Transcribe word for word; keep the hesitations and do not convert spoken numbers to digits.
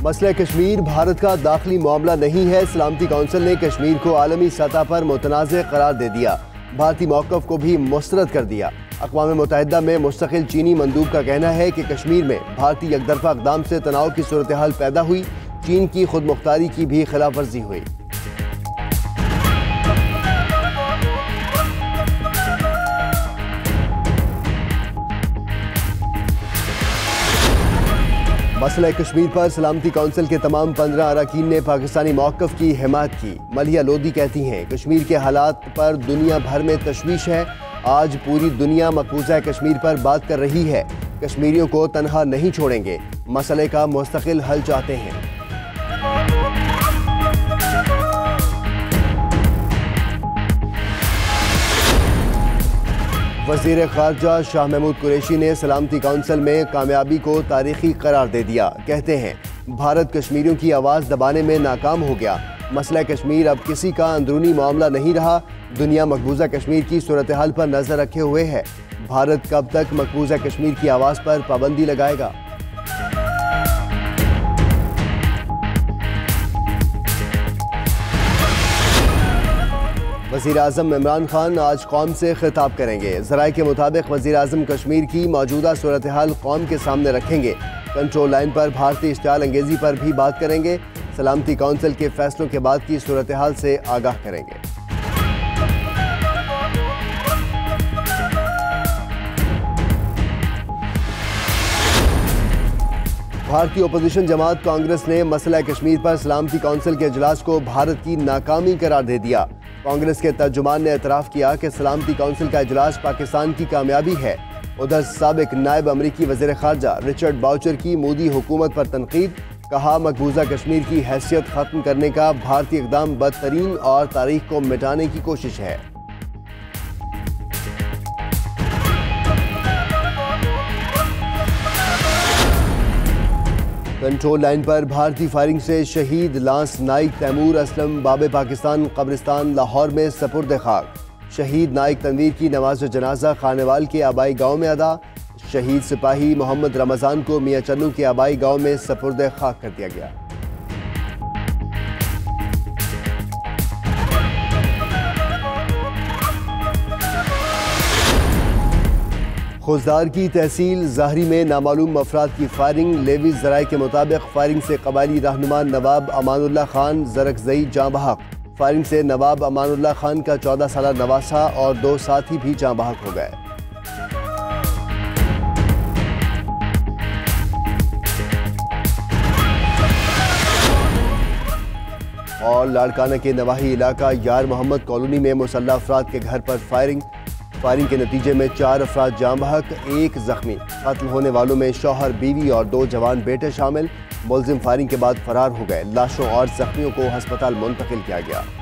मसला कश्मीर भारत का दाखिली मामला नहीं है। सलामती कौंसिल ने कश्मीर को आलमी सतह पर मुतनाज़ करार दे दिया। भारतीय मौक़िफ़ को भी मुस्तरद कर दिया। अक़वाम मुत्तहिदा में मुस्तकिल चीनी मंदूब का कहना है कि कश्मीर में भारतीय यकदरफ़ा इक़दाम से तनाव की सूरत हाल पैदा हुई। चीन की खुद मुख्तारी की भी खिलाफ वर्जी हुई। मसला कश्मीर पर सलामती कौंसिल के तमाम पंद्रह अरकान ने पाकिस्तानी मौक़िफ़ की हिमायत की। मलिया लोधी कहती हैं, कश्मीर के हालात पर दुनिया भर में तशवीश है। आज पूरी दुनिया मकबूजा कश्मीर पर बात कर रही है। कश्मीरियों को तनहा नहीं छोड़ेंगे, मसले का मुस्तकिल हल चाहते हैं। वज़ीर ख़ारजा शाह महमूद कुरैशी ने सलामती कौंसिल में कामयाबी को तारीख़ी करार दे दिया। कहते हैं, भारत कश्मीरियों की आवाज़ दबाने में नाकाम हो गया। मसला कश्मीर अब किसी का अंदरूनी मामला नहीं रहा। दुनिया मकबूजा कश्मीर की सूरत हाल पर नज़र रखे हुए है। भारत कब तक मकबूजा कश्मीर की आवाज़ पर पाबंदी लगाएगा? वज़ीर आज़म इमरान खान आज कौम से खिताब करेंगे। ज़राए के मुताबिक वज़ीर आज़म कश्मीर की मौजूदा सूरत हाल कौम के सामने रखेंगे। कंट्रोल लाइन पर भारतीय इश्तियाल अंगेज़ी पर भी बात करेंगे। सलामती कौंसिल के फैसलों के बाद की सूरत हाल से आगाह करेंगे। भारतीय अपोजिशन जमात कांग्रेस ने मसला कश्मीर पर सलामती कौंसिल के इजलास को भारत की नाकामी करार दे दिया। कांग्रेस के तर्जुमान ने एतराफ़ किया कि सलामती कौंसिल का इजलास पाकिस्तान की कामयाबी है। उधर साबिक नायब अमरीकी वज़ीर ख़ारजा रिचर्ड बाउचर की मोदी हुकूमत पर तनकीद। कहा, मकबूजा कश्मीर की हैसियत ख़त्म करने का भारतीय इक़दाम बदतरीन और तारीख़ को मिटाने की कोशिश है। कंट्रोल लाइन पर भारतीय फायरिंग से शहीद लांस नाइक तैमूर असलम बाब पाकिस्तान कब्रिस्तान लाहौर में सपुर्द खाक। शहीद नाइक तनवीर की नमाज जनाजा खानेवाल के आबाई गांव में अदा। शहीद सिपाही मोहम्मद रमज़ान को मियां चन्नू के आबाई गांव में सपुर्द खाक कर दिया गया। खुजदार की तहसील ज़ाहरी में नामालूम अफराद की फायरिंग। लेवी ज़राए के मुताबिक फायरिंग से कबायली रहनुमा नवाब अमानुल्लाह खान ज़रकज़ई जाँ बहक। फायरिंग से नवाब अमानुल्लाह खान का चौदह साल नवासा और दो साथी भी जाँ बहक हो गए। और लाड़काना के नवाही इलाका यार मोहम्मद कॉलोनी में मुसल्लह अफराद के घर पर फायरिंग। फायरिंग के नतीजे में चार अफराद जाँ बहक, एक जख्मी। कत्ल होने वालों में शौहर, बीवी और दो जवान बेटे शामिल। मुलजिम फायरिंग के बाद फरार हो गए। लाशों और जख्मियों को अस्पताल मुंतकिल किया गया।